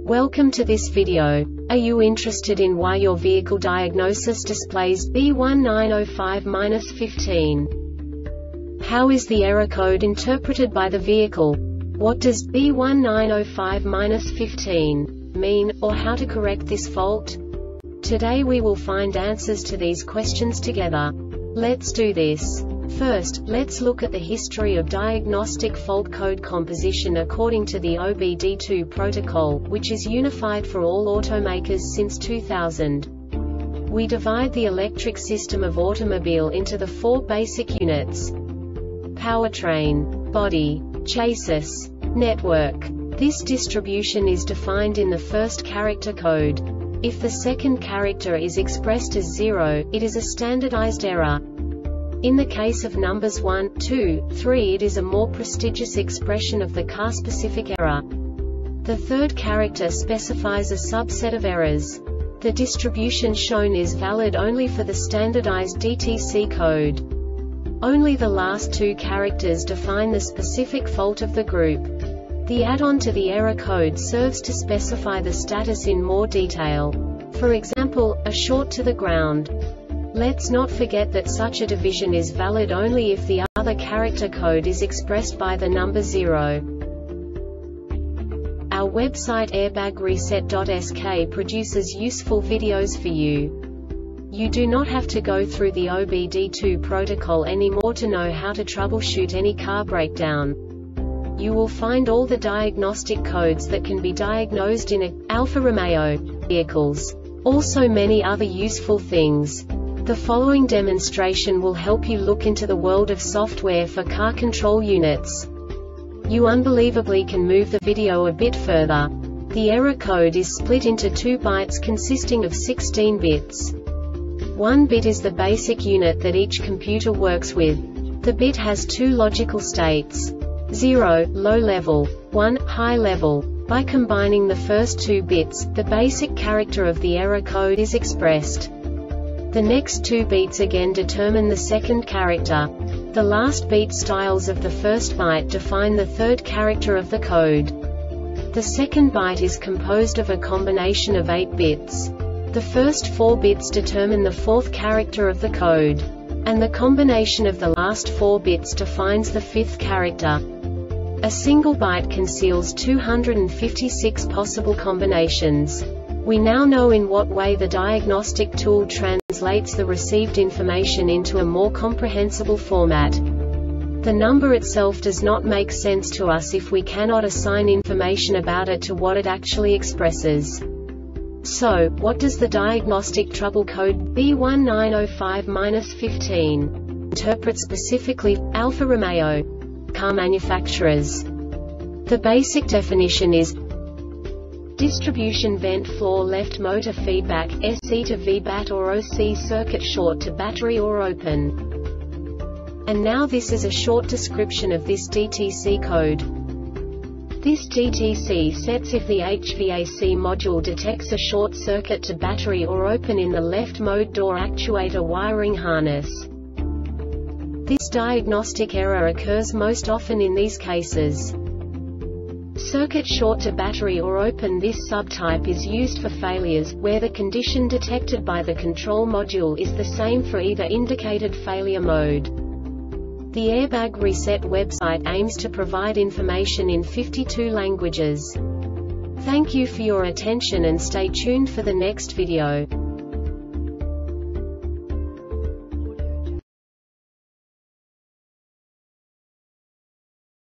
Welcome to this video. Are you interested in why your vehicle diagnosis displays B1905-15? How is the error code interpreted by the vehicle? What does B1905-15 mean, or how to correct this fault? Today we will find answers to these questions together. Let's do this. First, let's look at the history of diagnostic fault code composition according to the OBD2 protocol, which is unified for all automakers since 2000. We divide the electric system of automobile into the four basic units: powertrain, body, chassis, network. This distribution is defined in the first character code. If the second character is expressed as 0, it is a standardized error. In the case of numbers 1, 2, 3, it is a more prestigious expression of the car-specific error. The third character specifies a subset of errors. The distribution shown is valid only for the standardized DTC code. Only the last two characters define the specific fault of the group. The add-on to the error code serves to specify the status in more detail. For example, a short to the ground. Let's not forget that such a division is valid only if the other character code is expressed by the number 0. Our website airbagreset.sk produces useful videos for you. You do not have to go through the OBD2 protocol anymore to know how to troubleshoot any car breakdown. You will find all the diagnostic codes that can be diagnosed in Alfa Romeo vehicles. Also many other useful things. The following demonstration will help you look into the world of software for car control units. You unbelievably can move the video a bit further. The error code is split into 2 bytes consisting of 16 bits. 1 bit is the basic unit that each computer works with. The bit has 2 logical states: 0, low level, 1, high level. By combining the first 2 bits, the basic character of the error code is expressed. The next 2 beats again determine the second character. The last beat styles of the first byte define the third character of the code. The second byte is composed of a combination of 8 bits. The first 4 bits determine the fourth character of the code. And the combination of the last 4 bits defines the fifth character. A single byte conceals 256 possible combinations. We now know in what way the diagnostic tool translates the received information into a more comprehensible format. The number itself does not make sense to us if we cannot assign information about it to what it actually expresses. So, what does the diagnostic trouble code B1905-15 interpret specifically for Alfa Romeo car manufacturers? The basic definition is distribution vent floor left motor feedback, SE to VBAT or OC circuit short to battery or open. And now this is a short description of this DTC code. This DTC sets if the HVAC module detects a short circuit to battery or open in the left mode door actuator wiring harness. This diagnostic error occurs most often in these cases: circuit short to battery or open. This subtype is used for failures, where the condition detected by the control module is the same for either indicated failure mode. The Airbag Reset website aims to provide information in 52 languages. Thank you for your attention and stay tuned for the next video.